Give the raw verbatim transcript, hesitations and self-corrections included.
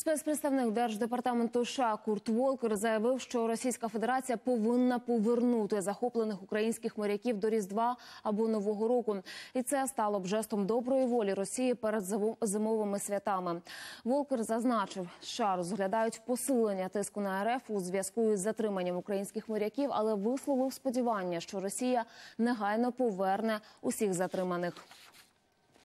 Спецпредставник Держдепартаменту США Курт Волкер заявив, що Російська Федерація повинна повернути захоплених українських моряків до Різдва або Нового року. І це стало б жестом доброї волі Росії перед зимовими святами. Волкер зазначив, США розглядають посилення тиску на РФ у зв'язку із затриманням українських моряків, але висловив сподівання, що Росія негайно поверне усіх затриманих.